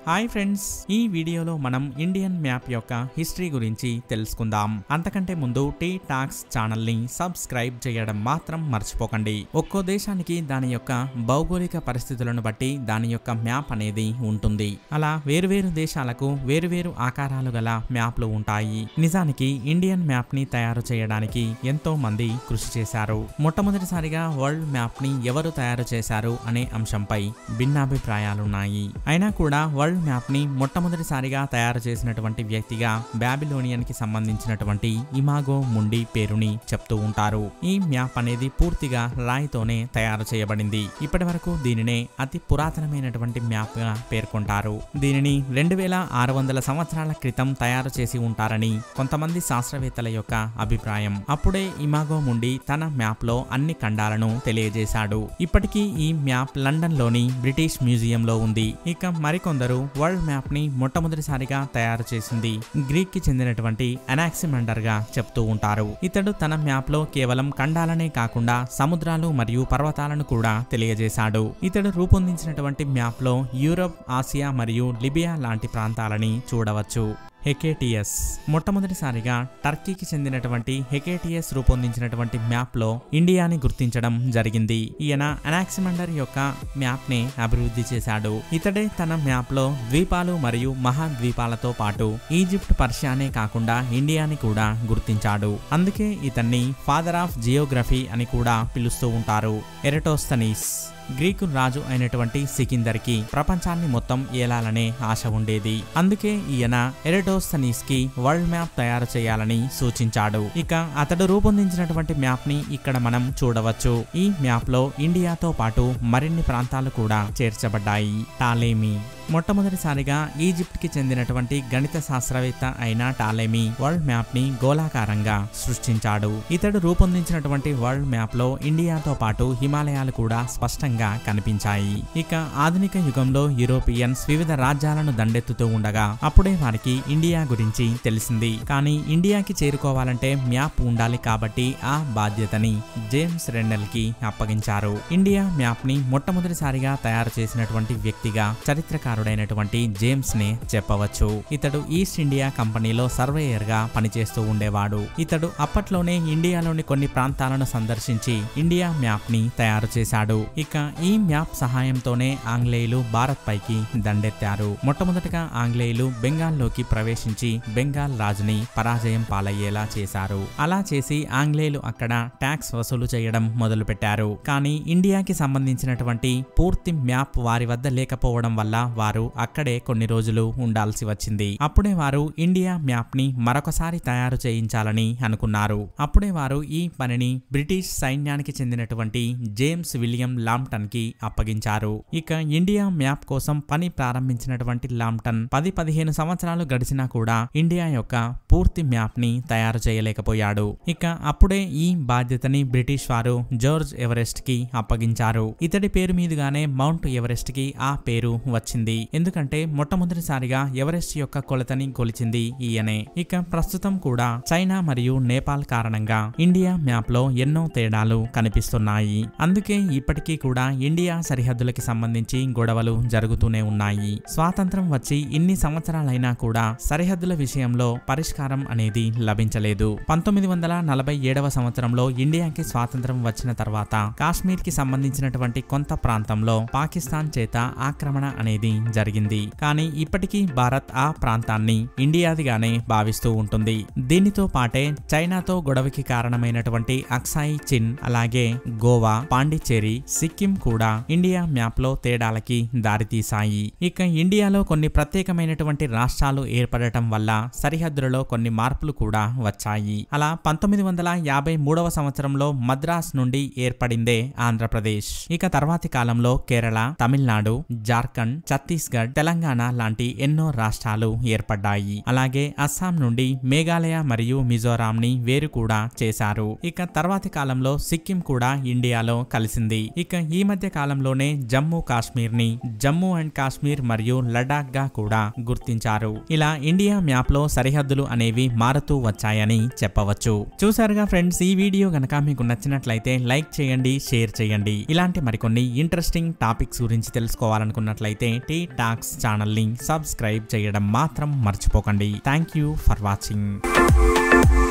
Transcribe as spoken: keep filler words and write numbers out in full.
Hi friends, ఈ వీడియోలో మనం ఇండియన్ మ్యాప్ యొక్క హిస్టరీ గురించి తెలుసుకుందాం. అంతకంటే ముందు టీ టాక్స్ ఛానల్ ని సబ్స్క్రైబ్ చేయడం మాత్రం మర్చిపోకండి. ఒక్కో దేశానికి దాని యొక్క భౌగోళిక పరిస్థితులను బట్టి దాని యొక్క మ్యాప్ అనేది ఉంటుంది. అలా వేరువేరు దేశాలకు వేరువేరు ఆకారాలు గల మ్యాప్లు ఉంటాయి. నిజానికి ఇండియన్ మ్యాప్ ని తయారు చేయడానికి ఎంతో మంది కృషి చేశారు. మొట్టమొదటిసారిగా వరల్డ్ మ్యాప్ ని ఎవరు తయారు చేశారు అనే అంశంపై భిన్నాభిప్రాయాలున్నాయి. అయినా కూడా వరల్డ్ మ్యాప్ ని మొట్టమొదటిసారిగా తయారు చేసినటువంటి వ్యక్తిగా బాబిలోనియన్ కి సంబంధించినటువంటి ఇమాగో ముండి పేరుని చెప్తూ ఉంటారు. ఈ మ్యాప్ అనేది పూర్తిగా రాయితోనే తయారు చేయబడింది. ఇప్పటి వరకు దీనినే అతి పురాతనమైనటువంటి మ్యాప్ గా పేర్కొంటారు. దీనిని రెండు వేల ఆరు వందల సంవత్సరాల క్రితం తయారు చేసి ఉంటారని కొంతమంది శాస్త్రవేత్తల యొక్క అభిప్రాయం. అప్పుడే ఇమాగో ముండి తన మ్యాప్ లో అన్ని ఖండాలను తెలియజేశాడు. ఇప్పటికీ ఈ మ్యాప్ లండన్ లోని బ్రిటిష్ మ్యూజియం లో ఉంది. ఇక మరికొందరు వరల్డ్ మ్యాప్ ని మొట్టమొదటిసారిగా తయారు చేసింది గ్రీక్ కి చెందినటువంటి అనాక్సిమండర్ గా చెప్తూ ఉంటారు. ఇతడు తన మ్యాప్ లో కేవలం ఖండాలనే కాకుండా సముద్రాలు మరియు పర్వతాలను కూడా తెలియజేశాడు. ఇతడు రూపొందించినటువంటి మ్యాప్ లో యూరప్, ఆసియా మరియు లిబియా లాంటి ప్రాంతాలని చూడవచ్చు. హెకేటియస్ మొట్టమొదటిసారిగా టర్కీకి చెందినటువంటి హెకేటియస్ రూపొందించినటువంటి మ్యాప్ లో ఇండియాని గుర్తించడం జరిగింది. ఈయన అనాక్సిమండర్ యొక్క మ్యాప్ ని అభివృద్ధి చేశాడు. ఇతడే తన మ్యాప్ లో ద్వీపాలు మరియు మహాద్వీపాలతో పాటు ఈజిప్ట్, పర్షియానే కాకుండా ఇండియాని కూడా గుర్తించాడు. అందుకే ఇతన్ని ఫాదర్ ఆఫ్ జియోగ్రఫీ అని కూడా పిలుస్తూ ఉంటారు. ఎరటోస్తనీస్ గ్రీకు రాజు అయినటువంటి సికిందర్ కి ప్రపంచాన్ని మొత్తం ఏలాలనే ఆశ ఉండేది. అందుకే ఈయన ఎరటోస్తనీస్ కి వరల్డ్ మ్యాప్ తయారు చేయాలని సూచించాడు. ఇక అతడు రూపొందించినటువంటి మ్యాప్ ని ఇక్కడ మనం చూడవచ్చు. ఈ మ్యాప్ లో ఇండియాతో పాటు మరిన్ని ప్రాంతాలు కూడా చేర్చబడ్డాయి. టాలెమీ మొట్టమొదటిసారిగా ఈజిప్ట్ కి చెందినటువంటి గణిత శాస్త్రవేత్త అయిన టాలెమీ వరల్డ్ మ్యాప్ ని గోళాకారంగా సృష్టించాడు. ఇతడు రూపొందించినటువంటి వరల్డ్ మ్యాప్ లో ఇండియాతో పాటు హిమాలయాలు కూడా స్పష్టంగా కనిపించాయి. ఇక ఆధునిక యుగంలో యూరోపియన్స్ వివిధ రాజ్యాలను దండెత్తుతూ ఉండగా అప్పుడే వారికి ఇండియా గురించి తెలిసింది. కానీ ఇండియాకి చేరుకోవాలంటే మ్యాప్ ఉండాలి కాబట్టి ఆ బాధ్యతని జేమ్స్ రెన్నెల్ కి అప్పగించారు. ఇండియా మ్యాప్ ని మొట్టమొదటిసారిగా తయారు చేసినటువంటి వ్యక్తిగా చరిత్రకారుడైనటువంటి జేమ్స్ నే చెప్పవచ్చు. ఇతడు ఈస్ట్ ఇండియా కంపెనీలో సర్వేయర్ గా పనిచేస్తూ ఉండేవాడు. ఇతడు అప్పట్లోనే ఇండియాలోని కొన్ని ప్రాంతాలను సందర్శించి ఇండియా మ్యాప్ ని తయారు చేశాడు. ఇక ఈ మ్యాప్ సహాయంతోనే ఆంగ్లేయులు భారత్ పైకి దండెత్తారు. మొట్టమొదటిగా ఆంగ్లేయులు బెంగాల్లోకి ప్రవేశించి బెంగాల్ రాజుని పరాజయం పాలయ్యేలా చేశారు. అలా చేసి ఆంగ్లేయులు అక్కడ ట్యాక్స్ వసూలు చేయడం మొదలు పెట్టారు. కానీ ఇండియాకి సంబంధించినటువంటి పూర్తి మ్యాప్ వారి వద్ద లేకపోవడం వల్ల వారు అక్కడే కొన్ని రోజులు ఉండాల్సి వచ్చింది. అప్పుడే వారు ఇండియా మ్యాప్ ని మరొకసారి తయారు చేయించాలని అనుకున్నారు. అప్పుడే వారు ఈ పనిని బ్రిటిష్ సైన్యానికి చెందినటువంటి జేమ్స్ విలియం లాంప్టన్ కి అప్పగించారు. ఇక ఇండియా మ్యాప్ కోసం పని ప్రారంభించినటువంటి లాంప్టన్ పది పదిహేను సంవత్సరాలు గడిచినా కూడా ఇండియా యొక్క పూర్తి మ్యాప్ ని తయారు చేయలేకపోయాడు. ఇక అప్పుడే ఈ బాధ్యతని బ్రిటిష్ వారు జార్జ్ ఎవరెస్ట్ కి అప్పగించారు. ఇతడి పేరు మీదుగానే మౌంట్ ఎవరెస్ట్ కి ఆ పేరు వచ్చింది. ఎందుకంటే మొట్టమొదటిసారిగా ఎవరెస్ట్ యొక్క కొలతని కొలిచింది ఈయనే. ఇక ప్రస్తుతం కూడా చైనా మరియు నేపాల్ కారణంగా ఇండియా మ్యాప్ లో ఎన్నో తేడాలు కనిపిస్తున్నాయి. అందుకే ఇప్పటికీ కూడా ఇండియా సరిహద్దులకి సంబంధించి గొడవలు జరుగుతూనే ఉన్నాయి. స్వాతంత్రం వచ్చి ఇన్ని సంవత్సరాలైనా కూడా సరిహద్దుల విషయంలో పరిష్కారం అనేది లభించలేదు. పంతొమ్మిది వందల నలభై ఏడవ సంవత్సరంలో ఇండియాకి స్వాతంత్రం వచ్చిన తర్వాత కాశ్మీర్ కి సంబంధించినటువంటి కొంత ప్రాంతంలో పాకిస్తాన్ చేత ఆక్రమణ అనేది జరిగింది. కానీ ఇప్పటికీ భారత్ ఆ ప్రాంతాన్ని ఇండియాదిగానే భావిస్తూ ఉంటుంది. దీనితో పాటే చైనాతో గొడవకి కారణమైనటువంటి అక్సాయి చిన్, అలాగే గోవా, పాండిచ్చేరి, సిక్కిం కూడా ఇండియా మ్యాప్ లో తేడాలకి దారితీశాయి. ఇక ఇండియాలో కొన్ని ప్రత్యేకమైనటువంటి రాష్ట్రాలు ఏర్పడటం వల్ల సరిహద్దులలో కొన్ని మార్పులు కూడా వచ్చాయి. అలా పంతొమ్మిది వందల యాభై మూడవ సంవత్సరంలో మద్రాస్ నుండి ఏర్పడిందే ఆంధ్రప్రదేశ్. ఇక తర్వాతి కాలంలో కేరళ, తమిళనాడు, జార్ఖండ్, ఛత్తీస్గఢ్, తెలంగాణ లాంటి ఎన్నో రాష్ట్రాలు ఏర్పడ్డాయి. అలాగే అస్సాం నుండి మేఘాలయ మరియు మిజోరాం ని వేరు కూడా చేశారు. ఇక తర్వాతి కాలంలో సిక్కిం కూడా ఇండియాలో కలిసింది. ఇక ఈ ఈ మధ్య కాలంలోనే జమ్మూ కాశ్మీర్ ని జమ్మూ అండ్ కాశ్మీర్ మరియు లడాక్ గా కూడా గుర్తించారు. ఇలా ఇండియా మ్యాప్ లో సరిహద్దులు అనేవి మారుతూ వచ్చాయని చెప్పవచ్చు. చూసారుగా ఫ్రెండ్స్, ఈ వీడియో గనక మీకు నచ్చినట్లయితే లైక్ చేయండి, షేర్ చేయండి. ఇలాంటి మరికొన్ని ఇంట్రెస్టింగ్ టాపిక్స్ గురించి తెలుసుకోవాలనుకున్నట్లయితే టీ టాక్స్ ఛానల్ ని సబ్స్క్రైబ్ చేయడం మాత్రం మర్చిపోకండి. Thank you for watching.